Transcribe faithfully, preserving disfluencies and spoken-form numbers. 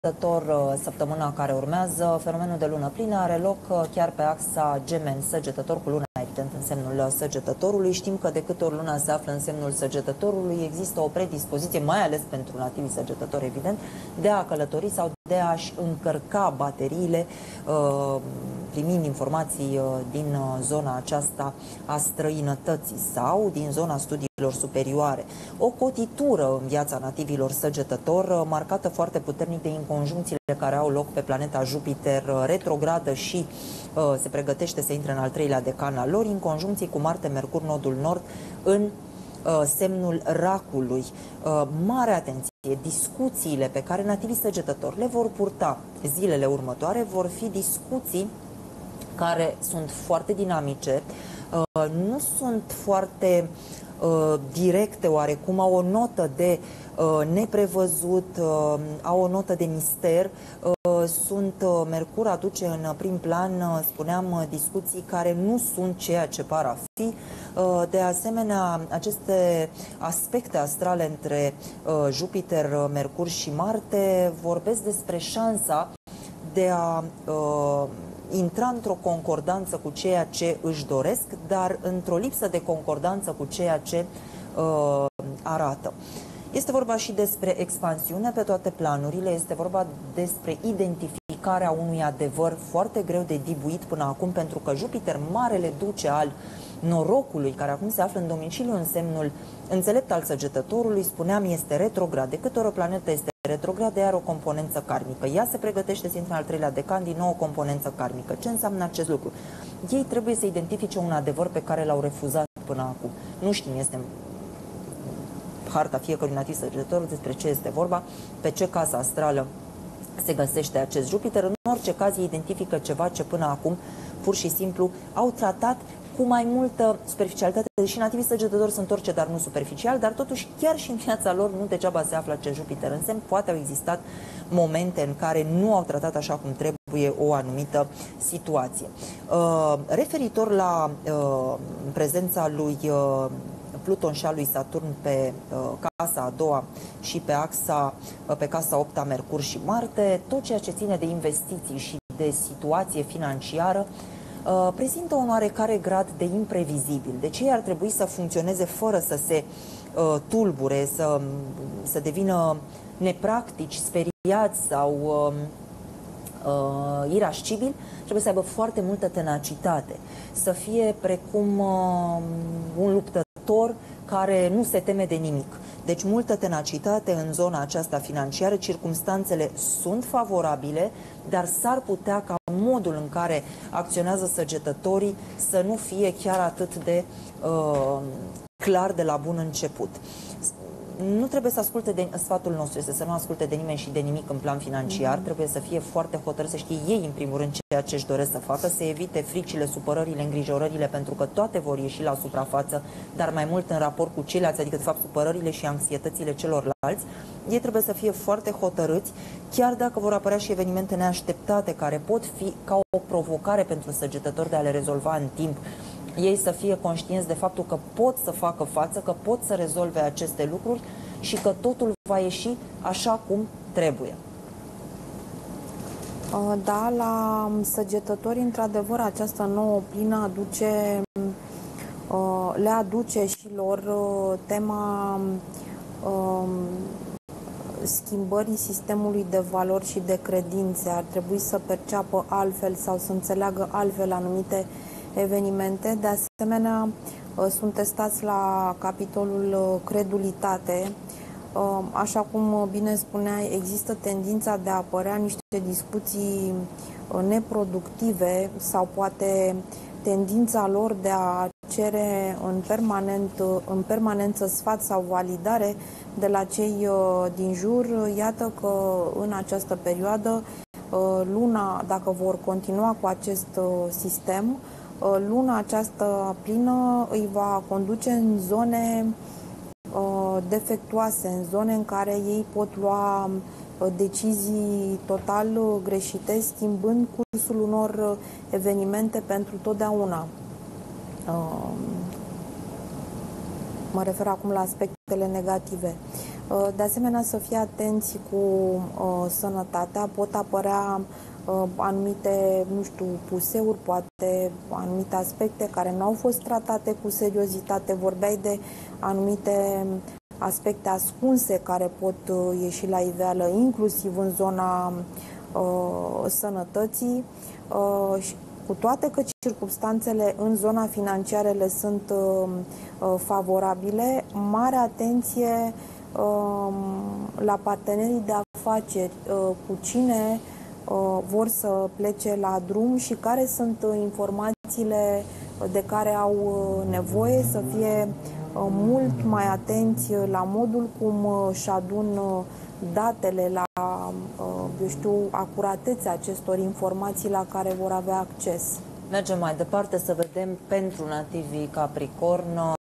Săgetător, săptămâna care urmează, fenomenul de lună plină are loc chiar pe axa Gemeni-Săgetător, cu luna evident în semnul Săgetătorului. Știm că de câte ori luna se află în semnul Săgetătorului, există o predispoziție, mai ales pentru nativii săgetători, evident, de a călători sau de a-și încărca bateriile, primind informații din zona aceasta a străinătății sau din zona studiilor superioare. O cotitură în viața nativilor săgetător, marcată foarte puternic de inconjuncțiile care au loc pe planeta Jupiter retrogradă și uh, se pregătește să intre în al treilea decan al lor, inconjuncții cu Marte, Mercur, nodul nord în uh, semnul racului. Uh, mare atenție! Discuțiile pe care nativii săgetători le vor purta zilele următoare vor fi discuții care sunt foarte dinamice, uh, nu sunt foarte uh, directe oarecum, au o notă de uh, neprevăzut, uh, au o notă de mister. Uh, sunt, uh, Mercur aduce în prim plan, uh, spuneam, uh, discuții care nu sunt ceea ce par a fi. Uh, de asemenea, aceste aspecte astrale între uh, Jupiter, uh, Mercur și Marte vorbesc despre șansa de a uh, intra într-o concordanță cu ceea ce își doresc, dar într-o lipsă de concordanță cu ceea ce uh, arată. Este vorba și despre expansiune pe toate planurile, este vorba despre identificarea unui adevăr foarte greu de dibuit până acum, pentru că Jupiter, marele duce al norocului, care acum se află în domiciliu în semnul înțelept al Săgetătorului, spuneam, este retrograd. De câte ori o planetă este retrograd, are o componență karmică. Ea se pregătește să intre în al treilea decan, din nou o componență karmică. Ce înseamnă acest lucru? Ei trebuie să identifice un adevăr pe care l-au refuzat până acum. Nu știm, este harta fiecărui nativ săgetător despre ce este vorba, pe ce casă astrală se găsește acest Jupiter. În orice caz, ei identifică ceva ce până acum pur și simplu au tratat cu mai multă superficialitate, deși nativii săgetători sunt orice, dar nu superficial, dar totuși chiar și în viața lor nu degeaba se află acest Jupiter în semn. Poate au existat momente în care nu au tratat așa cum trebuie o anumită situație. Uh, referitor la uh, prezența lui uh, Pluton și a lui Saturn pe uh, casa a doua și pe axa, uh, pe casa opta Mercur și Marte, tot ceea ce ține de investiții și de situație financiară Uh, prezintă un oarecare grad de imprevizibil. Deci ei ar trebui să funcționeze fără să se uh, tulbure, să, să devină nepractici, speriați sau uh, uh, irascibili. Trebuie să aibă foarte multă tenacitate, să fie precum uh, un luptător care nu se teme de nimic. Deci multă tenacitate în zona aceasta financiară, circumstanțele sunt favorabile, dar s-ar putea ca modul în care acționează săgetătorii să nu fie chiar atât de uh, clar de la bun început. Nu trebuie să asculte de sfatul nostru, este să nu asculte de nimeni și de nimic în plan financiar, mm-hmm. Trebuie să fie foarte hotărâți, să știe ei în primul rând ceea ce își doresc să facă, să evite fricile, supărările, îngrijorările, pentru că toate vor ieși la suprafață, dar mai mult în raport cu ceilalți, adică de fapt supărările și anxietățile celorlalți. Ei trebuie să fie foarte hotărâți, chiar dacă vor apărea și evenimente neașteptate care pot fi ca o provocare pentru săgetători de a le rezolva în timp. Ei să fie conștienți de faptul că pot să facă față, că pot să rezolve aceste lucruri și că totul va ieși așa cum trebuie. Da, la săgetători, într-adevăr, această nouă plină aduce, le aduce și lor tema schimbării sistemului de valori și de credințe. Ar trebui să perceapă altfel sau să înțeleagă altfel anumite evenimente. De asemenea, sunt testați la capitolul credulitate. Așa cum bine spuneai, există tendința de a apărea niște discuții neproductive sau poate tendința lor de a cere în, permanent, în permanență sfat sau validare de la cei din jur. Iată că în această perioadă luna, dacă vor continua cu acest sistem, luna aceasta plină îi va conduce în zone uh, defectuoase, în zone în care ei pot lua uh, decizii total uh, greșite, schimbând cursul unor uh, evenimente pentru totdeauna. Uh, mă refer acum la aspectele negative. De asemenea, să fie atenți cu sănătatea, pot apărea anumite, nu știu, puseuri, poate anumite aspecte care nu au fost tratate cu seriozitate. Vorbeai de anumite aspecte ascunse care pot ieși la iveală, inclusiv în zona uh, sănătății, uh, și cu toate că circumstanțele în zona financiară le sunt uh, uh, favorabile, mare atenție uh, la partenerii de afaceri, uh, cu cine uh, vor să plece la drum și care sunt uh, informațiile de care au uh, nevoie, să fie uh, mult mai atenți la modul cum uh, își adun uh, datele, la, eu știu, acuratețea acestor informații la care vor avea acces. Mergem mai departe să vedem pentru nativii Capricorn